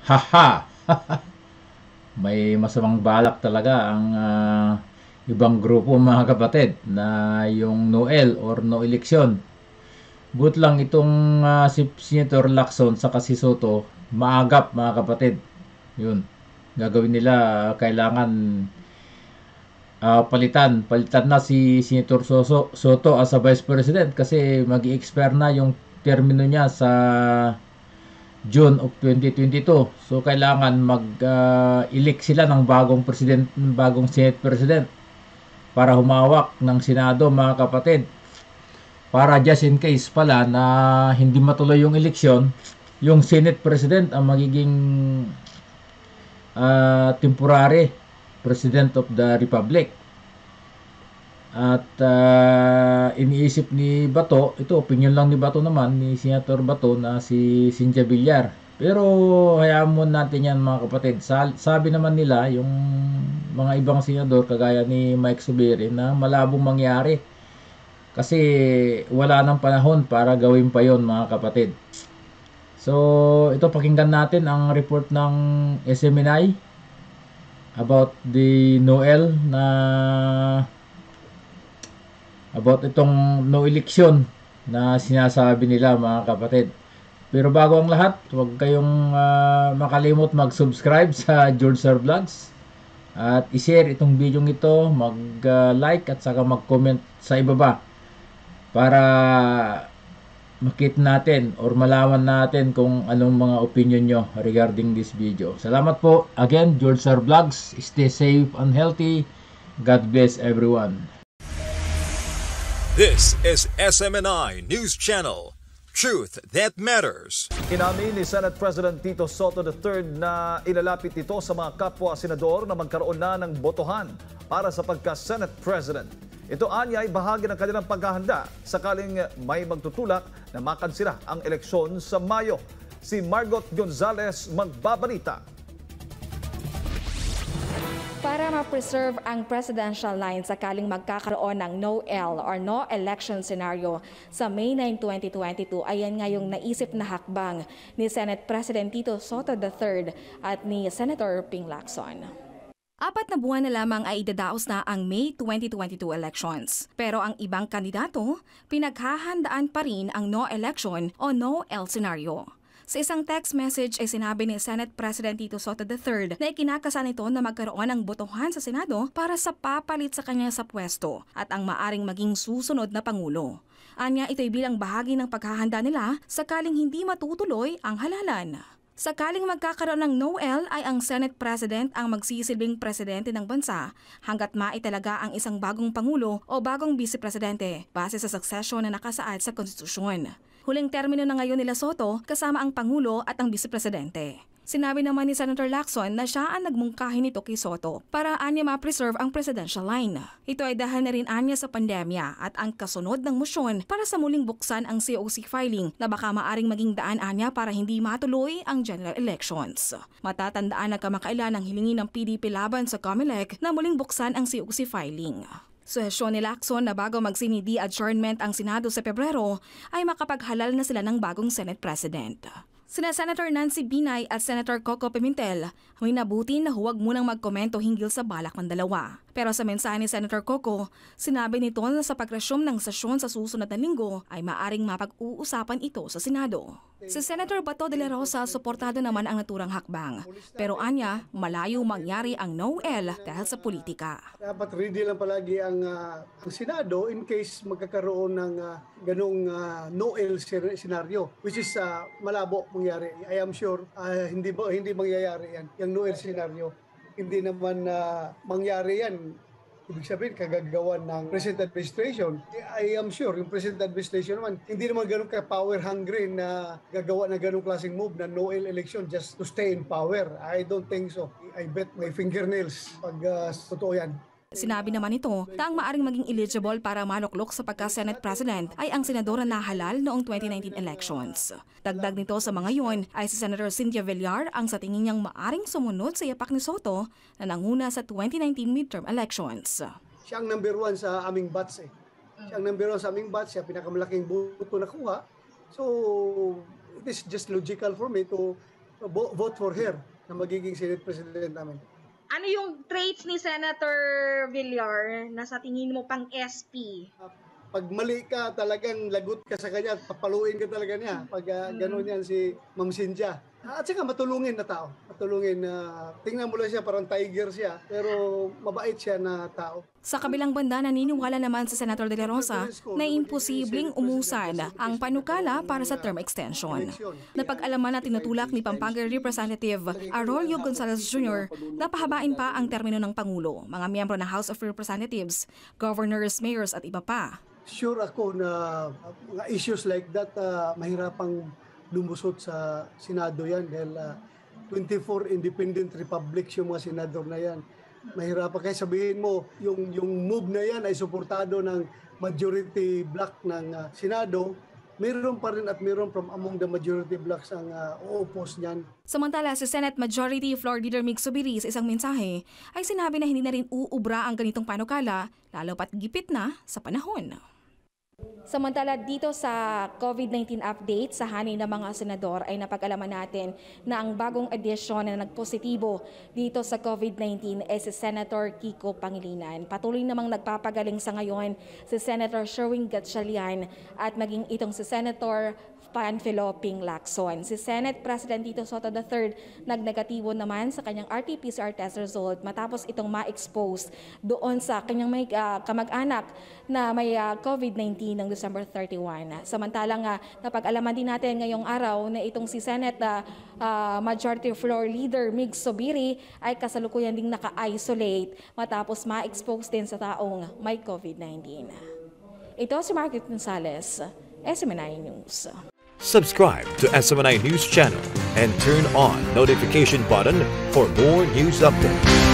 Haha! May masamang balak talaga ang ibang grupo mga kapatid na yung Noel or no election. But lang itong si Senator Lacson sa si Soto, maagap mga kapatid. Yun. Gagawin nila kailangan palitan na si Senator Soto as a Vice President kasi mag-expire na yung termino niya sa June of 2022. So kailangan mag-elect sila ng bagong Senate President para humawak ng Senado mga kapatid. Para just in case pala na hindi matuloy yung eleksyon, yung Senate President ang magiging temporary President of the Republic. At iniisip ni Bato, ito opinion lang ni Bato naman, ni Senator Bato na si Cynthia Villar. Pero hayaan mo natin yan mga kapatid. Sabi naman nila, yung mga ibang senador kagaya ni Mike Subiri na malabong mangyari. Kasi wala nang panahon para gawin pa yon mga kapatid. So ito pakinggan natin ang report ng SMNI about the Noel na about itong no election na sinasabi nila mga kapatid. Pero bago ang lahat, huwag kayong makalimot mag-subscribe sa George Sir Vlogs at i-share itong video ito, mag-like at saka mag-comment sa ibaba para makita natin or malaman natin kung anong mga opinion nyo regarding this video. Salamat po. Again, George Sir Vlogs. Stay safe and healthy. God bless everyone. This is SMNI News Channel. Truth that matters. Inamin ni Senate President Tito Soto III na ilalapit ito sa mga kapwa-senador na magkaroon na ng botohan para sa pagka-Senate President. Ito anya ay bahagi ng kanilang paghahanda sakaling may magtutulak na makansila ang eleksyon sa Mayo. Si Margot Gonzales magbabalita. Para ma-preserve ang presidential line sakaling magkakaroon ng no-L or no election scenario sa May 9, 2022, ayan nga yung naisip na hakbang ni Senate President Tito Soto III at ni Senator Ping Lacson. 4 na buwan na lamang ay idadaos na ang May 2022 elections. Pero ang ibang kandidato, pinaghahandaan pa rin ang no election o no-L scenario. Sa isang text message ay sinabi ni Senate President Tito Soto III na ikinakasan nito na magkaroon ng botohan sa Senado para sa papalit sa kanya sa pwesto at ang maaring maging susunod na Pangulo. Anya ito'y bilang bahagi ng paghahanda nila sakaling hindi matutuloy ang halalan. Sakaling magkakaroon ng no-L ay ang Senate President ang magsisilbing presidente ng bansa hanggat maitalaga ang isang bagong Pangulo o bagong Vice Presidente base sa succession na nakasaad sa konstitusyon. Huling termino na ngayon nila Soto kasama ang Pangulo at ang Vice Presidente. Sinabi naman ni Senator Lacson na siya ang nagmungkahi nito kay Soto para anya ma-preserve ang presidential line. Ito ay dahil na rin anya sa pandemya at ang kasunod ng motion para sa muling buksan ang COC filing na baka maaring maging daan anya para hindi matuloy ang general elections. Matatandaan na kamakailan ang hilingi ng PDP laban sa COMELEC na muling buksan ang COC filing. Suhesyon ni Lacson na bago mag-sinidi adjournment ang Senado sa Pebrero ay makapaghalal na sila ng bagong Senate President. Sina Senator Nancy Binay at Senator Coco Pimentel minabuti na huwag munang magkomento hinggil sa balak ng dalawa. Pero sa mensahe ni Senator Coco, sinabi nito na sa pag-resume ng sesyon sa susunod na linggo ay maaring mapag-uusapan ito sa Senado. Si Senator Bato de la Rosa suportado naman ang naturang hakbang. Pero anya, malayo mangyari ang no-L dahil sa politika. Dapat ready lang palagi ang Senado in case magkakaroon ng ganong no-L scenario, which is malabo mangyari. I am sure hindi mangyayari yan, yung no-L scenario. Hindi naman mangyari yan. Ibig sabihin, kagagawan ng present administration. I am sure, yung present administration naman, hindi naman ganun ka-power hungry na gagawa na ganung klaseng move na no-L election just to stay in power. I don't think so. I bet my fingernails pag totoo yan. Sinabi naman ito na ang maaring maging eligible para maluklok sa pagka-Senate President ay ang senadora na halal noong 2019 elections. Dagdag nito sa mga yon ay si Senator Cynthia Villar ang sa tingin niyang maaring sumunod sa yapak ni Soto na nanguna sa 2019 midterm elections. Siya ang number 1 sa aming batch eh. Siya ang number 1 sa aming batch, siya pinakamalaking buto na kuha. So, it is just logical for me to vote for her na magiging Senate President namin. Ano yung traits ni Senator Villar na sa tingin mo pang SP? Pag mali ka, talagang lagot ka sa kanya, papaluin ka talaga niya. Pag gano'n yan si Ma'am Cynthia. At saka matulungin na tao. Matulungin na, tingnan mo lang siya, parang tiger siya, pero mabait siya na tao. Sa kabilang banda, naniniwala naman si Senator De La Rosa na imposibleng umusan ang panukala para sa term extension. Napag-alaman na tinutulak ni Pampanga Representative Arroyo Gonzales Jr. na pahabain pa ang termino ng Pangulo, mga miyembro ng House of Representatives, governors, mayors at iba pa. Sure ako na mga issues like that, mahirapang lumusot sa Senado yan dahil 24 independent republics yung mga senador na yan. Mahirapan kaya sabihin mo, yung move na yan ay suportado ng majority block ng Senado, mayroon pa rin at mayroon from among the majority blocks ang o-oppose niyan. Samantala, si Senate Majority Floor Leader Mig Zubiri sa isang mensahe ay sinabi na hindi na rin uubra ang ganitong panukala, lalo pat gipit na sa panahon. Samantala dito sa COVID-19 update sa hanin ng mga senador ay napag-alaman natin na ang bagong edisyon na nagpositibo dito sa COVID-19 ay si Senator Kiko Pangilinan. Patuloy namang nagpapagaling sa ngayon si Senator Sherwin Gatchalian at maging itong si Senator Panfilo Ping Lacson. Si Senate President Tito Sotto III nagnegatibo naman sa kanyang RT-PCR test result matapos itong ma-expose doon sa kanyang may kamag-anak na may COVID-19 ng December 31. Samantalang napag-alaman din natin ngayong araw na itong si Senate Majority Floor Leader Mig Zubiri ay kasalukuyan ding naka-isolate matapos ma-expose din sa taong may COVID-19. Ito si Margaret Gonzales, SMNI News. Subscribe to SMNI News Channel and turn on notification button for more news updates.